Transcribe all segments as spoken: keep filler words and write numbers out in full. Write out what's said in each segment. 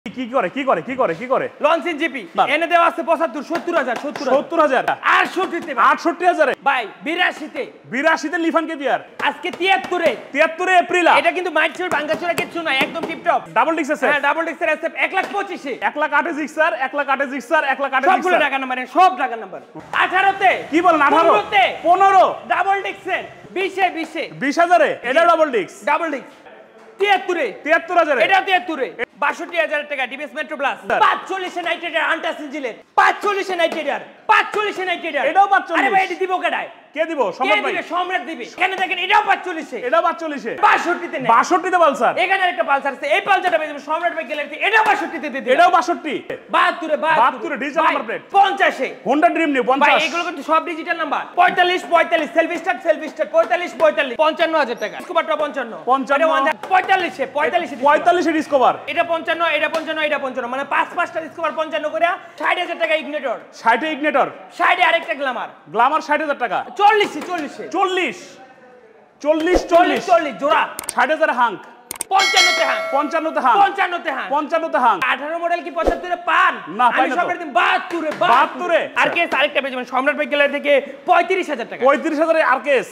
কি করে কি করে কি করে কি করে লঞ্চিং জিপি এনে দেওয়া আছে পঁচাত্তর সত্তর হাজার সত্তর হাজার আটষট্টি তে আটষট্টি হাজারে ভাই বিরাশি তে বিরাশি তে লিফান কে বিয়ার আজকে তিয়াত্তর এ তিয়াত্তর এ এপ্রিল এটা কিন্তু মাইটচুর ভাঙ্গাচুরা কিছু না একদম টিপটপ ডাবল ডিক্স আছে হ্যাঁ ডাবল ডিক্সের আছে এক লাখ পঁচিশ এ এক লাখ আট জিক্সার এক লাখ আট জিক্সার এক লাখ আট সবগুলো টাকা নাম্বার সব টাকা নাম্বার আঠারো তে কি বলেন আঠারো তে পনেরো ডাবল ডিক্সের বিশ এ বিশ এ বিশ হাজারে এটা ডাবল ডিক্স ডাবল ডিক্স তিয়াত্তর এ তিয়াত্তর হাজারে এটা তিয়াত্তর এ বাষট্টি হাজার টাকা ডিবিএস মেট্রো প্লাস পাঁচচল্লিশ এ নাইট্রেটার আন্টাস ইঞ্জিলের পাঁচচল্লিশ এ নাইট্রেটার পাঁচচল্লিশ এ নাইট্রেটার এটাও পাঁচচল্লিশ আরে ভাই এটি দিব কেডায় কে দিব সম্রাট ভাই সম্রাট দিবে কেন দেখেন এটাও পাঁচচল্লিশ এ এটাও পাঁচচল্লিশ এ বাষট্টি তে বাষট্টি তে পালসার এখানে একটা পালসার আছে এই পালসারটা পেয়ে যাবেন সম্রাট ভাই গ্যালারিতে এটাও বাষট্টি তে দিতে এটাও বাষট্টি বাহাত্তর এ বাহাত্তর এ ডিজিটাল নাম্বার প্লেট পঞ্চাশ এ হোন্ডা ড্রিম নিউ ভাই পঞ্চাশ এগুলো কিন্তু সব ডিজিটাল নাম্বার পঁয়তাল্লিশ পঁয়তাল্লিশ সেলফি স্টার্ট সেলফি স্টার্ট পঁয়তাল্লিশ পঁয়তাল্লিশ পঞ্চান্ন হাজার টাকা স্কুবারটা পঞ্চান্ন পঞ্চান্ন পঁয়তাল্লিশ এ পঁয়তাল্লিশ পঁয়তাল্লিশ এ ডিসকভার এটা পঞ্চান্ন এটা পঞ্চান্ন এটা পঞ্চান্ন মানে পাঁচ পাঁচটা ডিসকভার পঞ্চান্ন করে ষাট হাজার টাকা ইগনিটর ষাট এ ইগনিটর ষাট এ আরেকটা গ্ল্যামার গ্ল্যামার ষাট হাজার টাকা চল্লিশ এ চল্লিশ এ চল্লিশ চল্লিশ চল্লিশ চল্লিশ চল্লিশ জোড়া ষাট হাজার হাঙ্ক পঞ্চান্ন তে হাং পঞ্চান্ন তে হাঙ্ক পঞ্চান্ন তে হাং পঞ্চান্ন তে হাঙ্ক আঠারো মডেল কি পঁচাত্তর এ পান না, পাই আমি না তো। সবার দিন বাহাত্তর এ বাহাত্তর এ। আর কে আরেকটা পেয়ে যাবেন সম্রাট ভাই গ্যালারি থেকে পঁয়ত্রিশ হাজার টাকা পঁয়ত্রিশ হাজারে আরকেএস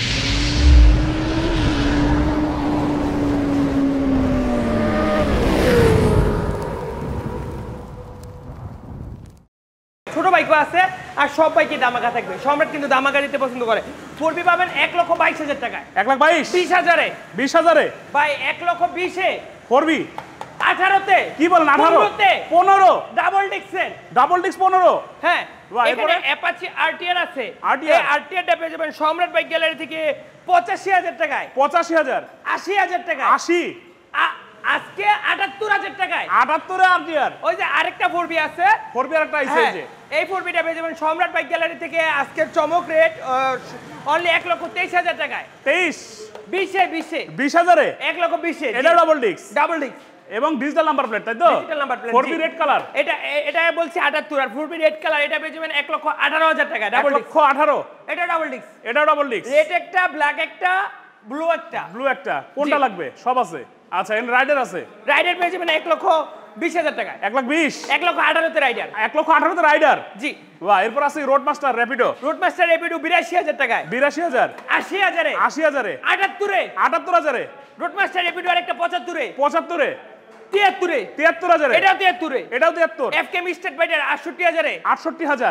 ছোট বাইকও আছে আর সব বাইকে দামাকা থাকবে সম্রাট কিন্তু দামাকা দিতে পছন্দ করে ফোরবি পাবেন এক লক্ষ বাইশ হাজার টাকায় এক লাখ বাইশ বিশ হাজারে বিশ হাজারে ভাই এক লক্ষ বিশে করবি আঠারোতে কি বলেন আঠারো পনেরোতে পনেরো ডাবল ডিক্সের ডাবল ডিক্স পনেরো হ্যাঁ বাহ, এখানে এরপরে? অ্যাপাচি আরটিআর আছে আর টি আর? এই আরটিআরটা পেয়ে যাবেন সম্রাট বাইক গ্যালারি থেকে পঁচাশি হাজার টাকায় পঁচাশি হাজার আশি হাজার টাকায় আশি আ- আজকে আটাত্তর হাজার টাকায় আটাত্তরে আর টি আর ওই যে আরেকটা ফোরবি আছে করবি আর একটা আইসে হ্যাঁ, যে এই ফোরবিটা পেয়ে যাবেন সম্রাট বাইক গ্যালারি থেকে আজকের চমক রেট অনলি এক লক্ষ তেইশ হাজার টাকায় তেইশ বিশে বিশে বিশ হাজারে এক লক্ষ বিশে এটা ডাবল ডিক্স ডাবল ডিক্স এবং ডিজিটাল নাম্বার প্লেট তাই তো ডিজিটাল নাম্বার প্লেট করবি রেড কালার এটা এ- এটা বলছি আটাত্তর আর ফোরবি রেড কালার এটা পেয়ে যাবেন এক লক্ষ আঠারো হাজার টাকা এক ডাবল লক্ষ আঠারো এটা ডাবল ডিক্স এটাও ডাবল ডিক্স রেড একটা ব্ল্যাক একটা ব্লু একটা ব্লু একটা কোনটা জি। লাগবে সব আছে আচ্ছা এখানে রাইডার আছে রাইডার পেয়ে যাবেন এক লক্ষ বিশ হাজার টাকায় এক লাখ বিশ এক লক্ষ আঠারোতে রাইডার এক লক্ষ আঠারোতে রাইডার জি বাহ এরপর আছে Roadmaster Rapido Roadmaster Rapido বিরাশি হাজার টাকায় বিরাশি হাজার আশি হাজারে আশি হাজারে আটাত্তরে আটাত্তর হাজারে রোডমাস্টার রেপিডো আরেকটা পঁচাত্তরে পঁচাত্তরে তিয়াত্তরে তিয়াত্তর হাজারে এটাও তিয়াত্তরে এটাও তিয়াত্তর এফ কে মিস্টেড বাইটার আটষট্টি হাজারে আটষট্টি হাজার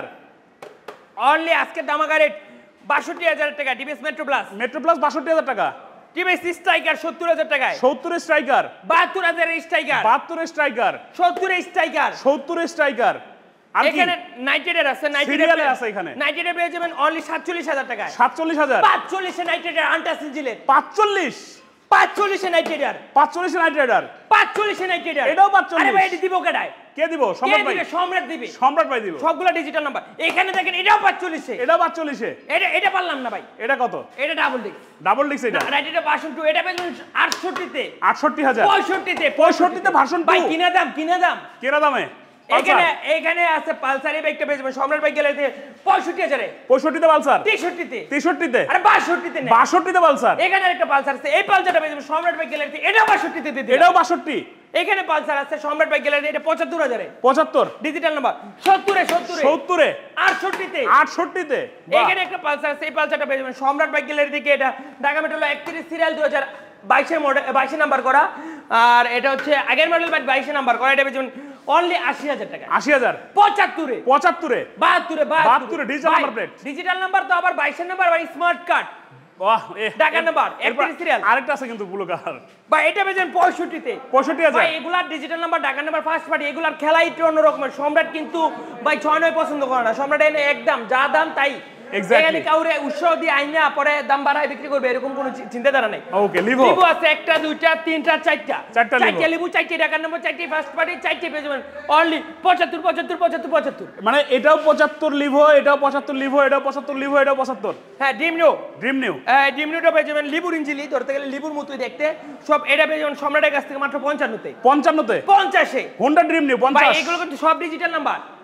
অনলি আজকের দামাকা রেট বাষট্টি হাজার টাকা DBS Metro Plus Metro Plus বাষট্টি হাজার টাকা ডিবিএস স্ট্রাইকার সত্তর হাজার টাকায় সত্তরের স্ট্রাইকার বাহাত্তর হাজারের স্ট্রাইকার বাহাত্তরের স্ট্রাইকার সত্তরের স্ট্রাইকার সত্তরের স্ট্রাইকার আর কি এখানে নাইট্রেটার আছে সিরিয়ালে আছে এখানে। নাইট্রেটার পেয়ে যাবেন অনলি সাতচল্লিশ হাজার টাকায় সাতচল্লিশ হাজার পাঁচচল্লিশে নাইট্রেটার আন্টাস ইঞ্জিলের পাঁচচল্লিশ পাঁচচল্লিশে নাইট্রেটার পাঁচচল্লিশে নাইট রাইডার পাঁচচল্লিশে নাইট্রেটার এটাও পাঁচচল্লিশ। আরে ভাই এটি দিব কেডায় কে দিব কে সম্রাট ভাই দিবে সম্রাট দিবে সম্রাট ভাই দিব সবগুলো ডিজিটাল নাম্বার এখানে দেখেন এটাও পাঁচচল্লিশে এটাও পাঁচচল্লিশে এটা এটা পারলাম না ভাই এটা কত এটা ডাবল ডিক্স ডাবল ডিক্স এটা রাইডারটা ভার্সন টু এটা পেয়েছেন আটষট্টিতে আটষট্টি হাজার পঁয়ষট্টিতে পঁয়ষট্টিতে ভার্সন ভাই টু কিনা দাম কিনা দাম কেনা দামে এখানে এখানে আছে পালসার এই বাইকটা পেয়ে যাবেন সম্রাট বাইক গ্যালারিতে পঁয়ষট্টি হাজারে পঁয়ষট্টিতে পালসার তেষট্টিতে তেষট্টিতে আরে বাষট্টিতে নেই বাষট্টিতে পালসার এখানে একটা পালসার আছে এই পালসারটা পেয়ে যাবেন সম্রাট বাইক গ্যালারিতে এটাও বাষট্টিতে দিয়ে দিলাম। এটাও বাষট্টি এখানে পালসার আছে সম্রাট বাইক গ্যালারিতে এটা পঁচাত্তর হাজারে পঁচাত্তর ডিজিটাল নাম্বার সত্তরে সত্তরে সত্তরে আটষট্টিতে আটষট্টিতে এখানে একটা পালসার আছে এই পালসারটা পেয়ে যাবেন সম্রাট বাইক গ্যালারি থেকে এটা ঢাকা মেট্রো একত্রিশ সিরিয়াল দুই হাজার বাইশের মডেল বাইশে নাম্বার করা আর এটা হচ্ছে আগের মডেল বাট বাইশে নাম্বার করা এটা পেয়ে যাবেন অনলি আশি হাজার টাকা আশি হাজার পঁচাত্তরে পঁচাত্তরে বাহাত্তরে বাহাত্তরে digital number plate। Digital number তো আবার বাইশের নাম্বার বা স্মার্ট কার্ড বাহ এ ঢাকা নাম্বার এরপর একত্রিশ সিরিয়াল আরেকটা আছে কিন্তু ব্লু কালার বা এটা পেয়েছেন পঁয়ষট্টিতে পঁয়ষট্টি হাজার ভাই এগুলার digital number Dhaka number first party এগুলার খেলাই একটু অন্যরকমের সম্রাট কিন্তু ভাই ছয় নয় পছন্দ করে না সম্রাট এনে একদম যা দাম তাই Exactly. এখানে কাউরে উৎসাহ দিয়ে আইনা পরে দাম বাড়ায় বিক্রি করবে এরকম কোনো চি- চিন্তাধারা নাই ওকে লিভো লিবু আছে একটা দুইটা তিনটা চারটা চারটা লিবু। চারটা লিবু চারটি ঢাকার নম্বর চারটি ফার্স্ট পার্টি চারটি পেয়ে যাবেন অনলি পঁচাত্তর পঁচাত্তর পঁচাত্তর পঁচাত্তর মানে এটাও পঁচাত্তর লিভো এটাও পঁচাত্তর লিভো এটাও পঁচাত্তর লিভো এটাও পঁচাত্তর হ্যাঁ ডিম নিউ ড্রিম নিউ ডিম নিউটা পেয়ে যাবেন লিবুর ইঞ্জিলি ধরতে গেলে লিবুর মতোই দেখতে সব এটা পেয়ে যাবেন সম্রাটের কাছ থেকে মাত্র পঞ্চান্নতে পঞ্চান্নতে পঞ্চাশে হোন্ডা ড্রিম নিউ ভাই পঞ্চাশ এগুলো কিন্তু সব digital number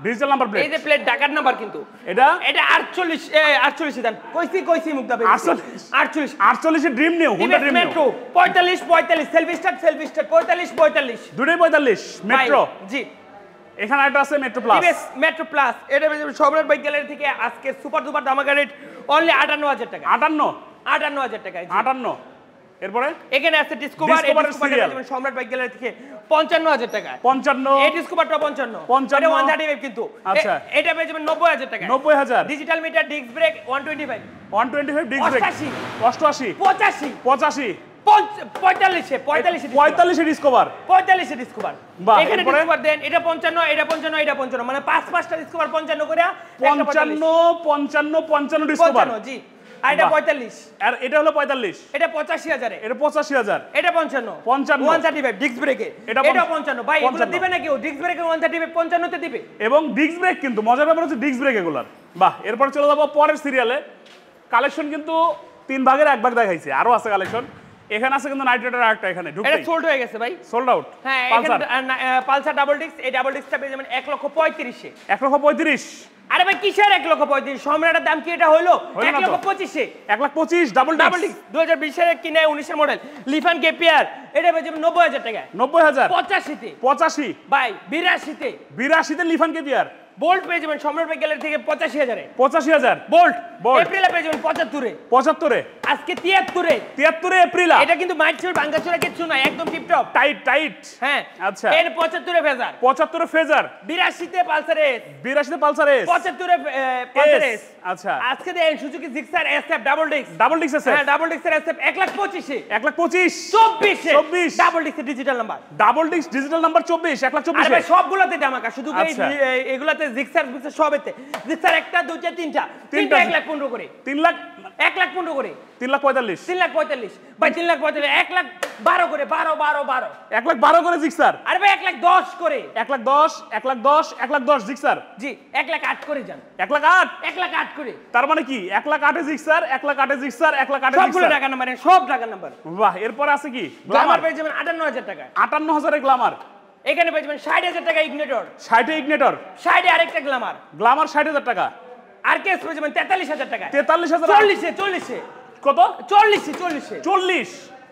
digital number plate এই যে প্লেট ঢাকার নাম্বার কিন্তু এটা এটা আটচল্লিশ এ আটচল্লিশ দেন কইছি কইছি মুক্তা ভাই আটচল্লিশ আটচল্লিশ আটচল্লিশ এর Dream New Honda Dream New Metro পঁয়তাল্লিশ পঁয়তাল্লিশ সেলফি স্টার্ট সেলফি স্টার্ট পঁয়তাল্লিশ পঁয়তাল্লিশ দুটোই পঁয়তাল্লিশ মেট্রো জি এখানে একটা আছে Metro Plus TVS Metro Plus এটা সম্রাট বাইক গ্যালারি থেকে আজকে সুপার দুপার ধামাকা রেট অনলি আটান্ন হাজার টাকা আটান্ন আটান্ন হাজার টাকা আটান্ন এরপরে এখানে আছে Discover Discover Discover serial। Samrat bike gallery থেকে পঞ্চান্ন হাজার টাকা পঞ্চান্ন এই ডিসকভারটা পঞ্চান্ন পঞ্চান্ন। এটা একশো পঁয়ত্রিশ কিন্তু আচ্ছা। এ- এটা পেয়ে যাবেন নব্বই হাজার টাকা নব্বই হাজার ডিজিটাল মিটার ডিস্ক ব্রেক একশো পঁচিশ one twenty five disc brake অষ্টাশি। অষ্টআশি পঁচাশি পঁচাশি পঞ্চ- পঁয়তাল্লিশে পঁয়তাল্লিশে পঁয়তাল্লিশে ডিসকভার পঁয়তাল্লিশে ডিসকভার বাহ, এখানে এরপরে? ডিসকভার দেন এটা পঞ্চান্ন এটা পঞ্চান্ন এটা পঞ্চান্ন মানে পাঁচ পাঁচটা ডিসকভার পঞ্চান্ন করে একটা পঞ্চান্ন পঞ্চান্ন পঞ্চান্ন ডিসকভার পঞ্চান্ন জি আর এটা বাহ। পঁয়তাল্লিশ আর এটা হলো পঁয়তাল্লিশ এটা পঁচাশি হাজারে এটা পঁচাশি হাজার এটা পঞ্চান্ন পঞ্চান্ন। ওয়ান থার্টি ফাইভ ডিস্ক ব্রেকে এটা এটা পঞ্চ- পঞ্চান্ন ভাই এগুলো পঞ্চান্ন। দিবে নাকি ও ডিস্ক ব্রেকে ওয়ান থার্টি ফাইভ পঞ্চান্নতে দিবে এবং ডিস্ক ব্রেক কিন্তু মজার ব্যাপার হচ্ছে ডিস্ক ব্রেক এগুলার বাহ এরপর চলে যাবো পরের সিরিয়ালে কালেকশন কিন্তু তিন ভাগের এক ভাগ দেখাইছে আরো আছে কালেকশন এখানে আছে কিন্তু নাইট রাইডার আরেকটা এখানে এটা ঢুকতেই সোল্ড হয়ে গেছে ভাই সোল্ড আউট হ্যাঁ পালসার এখানে পালসার ডাবল ডিস্ক এই ডাবল ডিস্কটা পেয়ে যাবেন এক লক্ষ পঁয়ত্রিশে এক লক্ষ পঁয়ত্রিশ আরে ভাই কিসের এক লক্ষ পঁয়ত্রিশ সম্রাটের দাম কি এটা হলো হলো এক না তো। লক্ষ পঁচিশে এক লাখ পঁচিশ ডাবল ডাবল ডিস্ক ডিস্ক দু হাজার বিশের কিনে উনিশের মডেল লিফান কেপিআর এটা পেয়ে যাবেন নব্বই হাজার টাকা নব্বই হাজার পঁচাশিতে পঁচাশি ভাই বিরাশিতে বিরাশিতে লিফান কেপিআর বোল্ট পেয়ে যাবেন সম্রাট বাইক গ্যালারি থেকে পঁচাশি হাজারে পঁচাশি হাজার বোল্ট Bolt। এপ্রিলে পেয়ে যাবেন পঁচাত্তরে পঁচাত্তরে আজকে তিয়াত্তরে তিয়াত্তরে এপ্রিলা এটা কিন্তু মাইটসুর ভাঙ্গাচুরা কিছু না একদম টিপটপ টাইট টাইট হ্যাঁ আচ্ছা। এর পঁচাত্তরে ফেজার পঁচাত্তরে ফেজার বিরাশিতে পালসার এস বিরাশিতে পালসার এস পঁচাত্তরে পালসার এস আচ্ছা আজকে দেন Suzuki Gixxer SF double disc double disc আছে হ্যাঁ ডাবল ডিস্কের এসএফ এক লাখ পঁচিশে এক লাখ পঁচিশ চব্বিশে চব্বিশ। ডাবল ডিস্কের digital number double disc digital number চব্বিশ এক লাখ আরে চব্বিশে ভাই সবগুলোতে দামাকা শুধু এই আচ্ছা। এই- এগুলাতে জিক্সার জিক্সার সবেতে জিক্সার একটা দুইটা তিনটা তিনটা এক লাখ পনেরো করে তিন লাখ এক লাখ পনেরো করে তিন লাখ পঁয়তাল্লিশ তিন লাখ পঁয়তাল্লিশ ভাই তিন লাখ পঁয়তাল্লিশ এক লাখ বারো করে বারো বারো বারো এক লাখ বারো করে জিক্সার আরে ভাই এক লাখ দশ করে এক লাখ দশ এক লাখ দশ এক লাখ দশ জিক্সার জি এক লাখ আট করে যান এক লাখ আট এক লাখ আট করে তার মানে কি এক লাখ আটে জিক্সার এক লাখ আটে জিক্সার এক লাখ আটে সবগুলো জিক্সার টাকা নাম্বার সব টাকা নাম্বার বাহ এরপরে আছে কি গ্লামার গ্লামার পেয়ে যাবেন আটান্ন হাজার টাকা আটান্ন হাজারে গ্লামার এখানে পেয়ে যাবেন ষাট হাজার টাকা ইগনেটর ষাটে ইগনেটর ষাটে আরেকটা গ্লামার গ্লামার ষাট হাজার টাকা আর কেস পেয়ে যাবেন তেতাল্লিশ হাজার টাকা তেতাল্লিশ হাজার চল্লিশে চল্লিশে কত চল্লিশে চল্লিশে চল্লিশ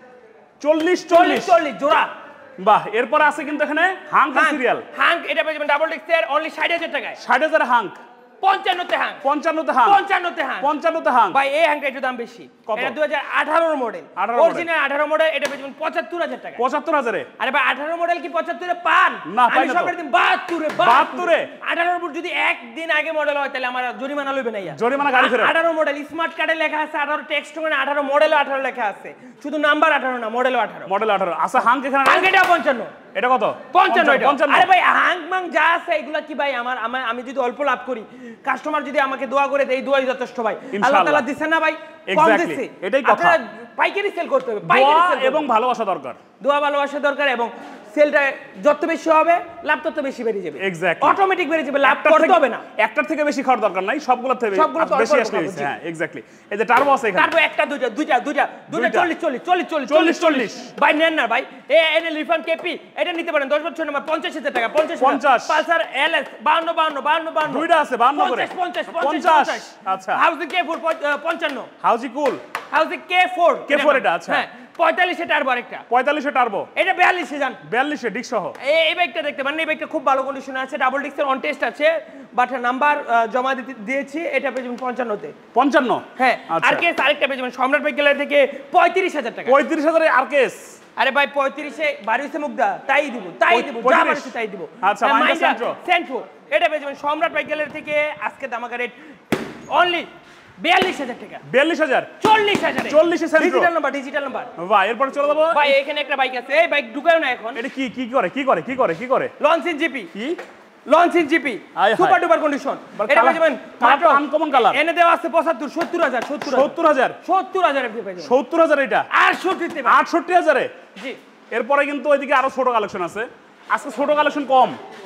চল্লিশ চল্লিশ চল্লিশ চল্লিশ জোড়া বাহ এরপরে আছে কিন্তু এখানে হাঙ্ক সিরিয়াল হাঙ্ক এটা পেয়ে যাবেন ডাবল ডিস্কের অনলি ষাট হাজার টাকায় ষাট হাজার হাঙ্ক পঞ্চান্নতে হাঙ্ক পঞ্চান্নতে হাঙ্ক পঞ্চান্নতে হাঙ্ক পঞ্চান্নতে হাঙ্ক ভাই এই হাঙ্কটা একটু দাম বেশি কত? এটা দুই হাজার আঠারোর মডেল আঠারো model। অরিজিনাল আঠারো মডেল এটা পেয়ে যাবেন পঁচাত্তর হাজার টাকা পঁচাত্তর হাজারে আরে ভাই আঠারো মডেল কি পঁচাত্তরে পান না, পাই আমি না তো। সবের দিন বাহাত্তরে বাহাত্তরে? আঠারোর উপর যদি একদিন আগে মডেল হয় তাহলে আমার জরিমানা লইবে না ইয়া জরিমানা গাড়ি ফেরত। আঠারো মডেল স্মার্ট কার্ডে লেখা আছে আঠারো টেক্সট করে আঠারো মডেলও আঠারো লেখা আছে শুধু নাম্বার আঠারো না মডেলও আঠারো মডেল আঠারো আচ্ছা হাঙ্ক এখানে হাঙ্ক এটা পঞ্চান্ন এটা কত পঞ্চান্ন এটা। পঞ্চান্ন আরে ভাই হাঙ্ক মাং যা আছে এগুলা কি ভাই আমার আমার- আমি যদি অল্প লাভ করি কাস্টমার যদি আমাকে দোয়া করে দেয় এই দোয়াই যথেষ্ট ভাই আল্লাহ ইনশাআল্লাহ। তাআলা দিছে না ভাই কম Exactly, দিছে এটাই কথা। আপনারা পাইকারি সেল করতে হবে পাইকারি দোয়া সেল এবং ভালোবাসা দরকার দোয়া ভালোবাসা দরকার এবং সেলটা যত বেশি হবে লাভ তত বেশি বেড়ে যাবে Exactly. অটোমেটিক বেড়ে যাবে লাভ একটার করতে থেকে- হবে না একটার থেকে বেশি খাওয়ার দরকার নাই সবগুলোর থেকে সবগুলো তো অল্প বেশি অল্প আসলে খাবো, হয়েছে, জি। হ্যাঁ এক্স্যাক্টলি এই যে টার্বো আছে এখানে তারপর একটা দুইটা দুইটা দুইটা দুইটা দুইটা। চল্লিশ চল্লিশ চল্লিশ চল্লিশ চল্লিশ, চল্লিশ। ভাই নেন না ভাই এ এনে লিফান কেপি এটা নিতে পারেন দশ বছর নাম্বার পঞ্চাশ হাজার টাকা পঞ্চাশ পঞ্চাশ। পালসার এল এস বাউন্ন বাউন্ন বাউন্ন বাউন্ন দুইটা আছে, বাউন্ন করে। পঞ্চাশ পঞ্চাশ পঞ্চাশ, পঞ্চাশ আচ্ছা। হাউজি কে ফোর পঞ্চান্ন হাউজি কুল হাউজি কে ফোর কে ফোর এটা, আচ্ছা। হ্যাঁ পঁয়তাল্লিশে টার্বো আরেকটা পঁয়তাল্লিশে টার্বো এটা বিয়াল্লিশে যান বিয়াল্লিশে ডিক সহ এই এই বাইকটা দেখতে পারেন এই বাইকটা খুব ভালো কন্ডিশনে আছে ডাবল ডিস্কের অন টেস্ট আছে বাট নাম্বার জমা দিতে দিয়েছি এটা পেয়ে যাবেন পঞ্চান্নতে পঞ্চান্ন হ্যাঁ আচ্ছা। আর কেস আরেকটা পেয়ে যাবেন সম্রাট বাইক গ্যালারি থেকে পঁয়ত্রিশ হাজার টাকা পঁয়ত্রিশ হাজারে আর কেস আরে ভাই পঁয়ত্রিশে বাড়ি হচ্ছে মুগ্ধা তাই দিব তাই দিব যা পঁয়ত্রিশ। বাড়িছে তাই দিব আচ্ছা, Mahindra Sentro। সেন্ট্রো এটা পেয়ে যাবেন সম্রাট বাইক গ্যালারি থেকে আজকে দামাকা রেট অনলি বিয়াল্লিশ হাজার টাকা বিয়াল্লিশ হাজার চল্লিশ হাজার চল্লিশে Sentro। Digital number digital number বাহ এরপর চলে যাবো ভাই এখানে একটা বাইক আছে এই বাইক ঢুকাও না এখন এটা কি কি করে কি করে কি করে কি করে লঞ্চিং জিপি কি লঞ্চিং জিপি আয় সুপার হায়। ডুপার কন্ডিশন But এটা colour- পেয়ে যাবেন colour মাত্র তো uncommon colour। এনে দেওয়া আছে পঁচাত্তর সত্তর হাজার সত্তর সত্তর হাজার সত্তর হাজার পেয়ে যাবেন সত্তর হাজার এটা আটষট্টিতে আটষট্টি হাজারে জি এরপরে কিন্তু ওইদিকে আরো ছোট কালেকশন আছে আজকে ছোট কালেকশন কম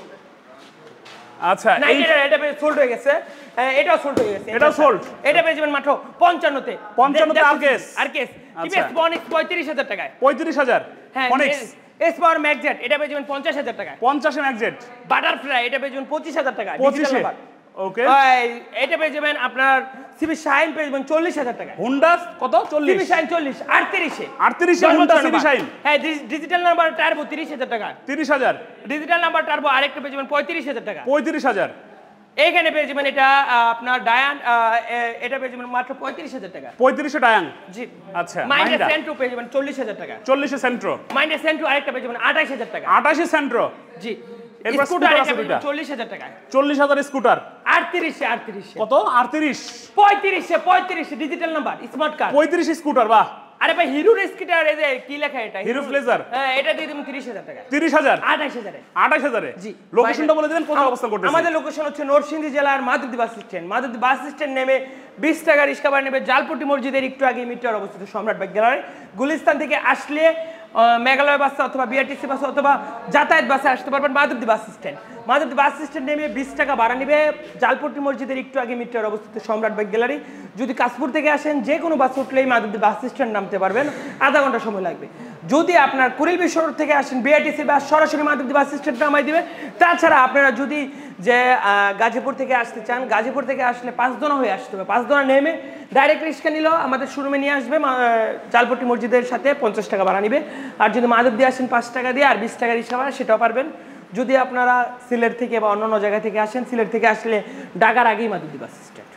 আচ্ছা না এই এটা এটা সোল্ড হয়ে গেছে হ্যাঁ, এটাও সোল্ড হয়ে গেছে এটাও sold? এটা পেয়ে যাবেন মাত্র পঞ্চান্নতে পঞ্চান্নতে আর কেস? আর কেস আচ্ছা। টিভিএস বনিক্স পঁয়ত্রিশ হাজার টাকায় পঁয়ত্রিশ হাজার হ্যাঁ ফনিক্স এস পাওয়ার ম্যাগজেট এটা পেয়ে যাবেন পঞ্চাশ হাজার টাকা। পঞ্চাশে ম্যাগজেট। বাটারফ্লাই এটা পেয়ে যাবেন পঁচিশ হাজার টাকা। পঁচিশে ওকে। এটা পেয়ে যাবেন আপনার সিবি শাইন পেয়ে যাবেন চল্লিশ হাজার টাকা। হুন্ডা কত? চল্লিশ। সিবি শাইন চল্লিশ। আটত্রিশে আটত্রিশে হুন্ডা সিবি শাইন। হ্যাঁ ডিজিটাল নাম্বার টার্বো তিরিশ হাজার টাকা। তিরিশ হাজার। ডিজিটাল নাম্বার টার্বো আরেকটা পেয়ে যাবেন পঁয়ত্রিশ হাজার টাকা। পঁয়ত্রিশ হাজার। এইখানে পেয়ে যাবেন এটা আপনার ডায়ান এটা পেয়ে যাবেন মাত্র পঁয়ত্রিশ হাজার টাকা। পঁয়ত্রিশে ডায়াং। জি আচ্ছা। মাইন্ডের সেন্ট্রো পেয়ে যাবেন চল্লিশ হাজার টাকা। চল্লিশে সেন্ট্রো। মাইন্ডের সেন্ট্রো আরেকটা পেয়ে যাবেন আঠাশ হাজার টাকা। আঠাশে সেন্ট্রো। জি এরপর স্কুটার স্কুটার এটা আছে পেয়ে দুইটা। যাবেন চল্লিশ হাজার টাকা। চল্লিশ হাজার স্কুটার। আটত্রিশে আটত্রিশে কত? আটত্রিশ। পঁয়ত্রিশে পঁয়ত্রিশে ডিজিটাল নাম্বার স্মার্ট কার্ড। পঁয়ত্রিশ স্কুটার। বাহ। আরে ভাই হিরোর স্কুটার এই যে কি লেখা এটা? Hero Pleasure. হ্যাঁ এটা দিয়ে দিবেন তিরিশ হাজার টাকা। তিরিশ হাজার। আঠাশ হাজারে। আঠাশ হাজারে। জি লোকেশনটা বলে দিবেন কোথায় অবস্থান করতেছে? আমাদের লোকেশন হচ্ছে নরসিংদী জেলার Madhabdi bus stand. Madhabdi bus stand নেমে বিশ টাকা রিক্সা ভাড়া নেবে জালপট্টি মসজিদের একটু আগে মিটার অবস্থিত সম্রাট বাইক গ্যালারি। গুলিস্তান থেকে আসলে মেঘালয় বাসে অথবা বিআরটিসি বাসে অথবা যাতায়াত বাসে আসতে পারবেন Madhabdi bus stand. Madhabdi bus stand নেমে বিশ টাকা ভাড়া নেবে জালপট্টি মসজিদের একটু আগে মিটার অবস্থিত সম্রাট বাইক গ্যালারি। যদি কাশপুর থেকে আসেন যে কোনো বাস উঠলেই মাধবদী বাস স্ট্যান্ড নামতে পারবেন, আধা ঘন্টা সময় লাগবে। যদি আপনার কুড়িল বিশ্বরোড থেকে আসেন বিআরটিসি বাস সরাসরি মাধবদী বাস স্ট্যান্ড নামাই দিবে। তাছাড়া আপনারা যদি যে গাজীপুর থেকে আসতে চান, গাজীপুর থেকে আসলে পাঁচদোনা হয়ে আসতে হবে। পাঁচদোনা নেমে ডাইরেক্ট রিক্সা নিলেও আমাদের শোরুমে নিয়ে আসবে, জালপট্টি মসজিদের সাথে পঞ্চাশ টাকা ভাড়া নিবে। আর যদি মাধবদী আসেন পাঁচ টাকা দিয়ে আর বিশ টাকা রিক্সা ভাড়া সেটাও পারবেন। যদি আপনারা সিলেট থেকে বা অন্য অন্য জায়গা থেকে আসেন, সিলেট থেকে আসলে ঢাকার আগেই মাধবদী বাস স্ট্যান্ড।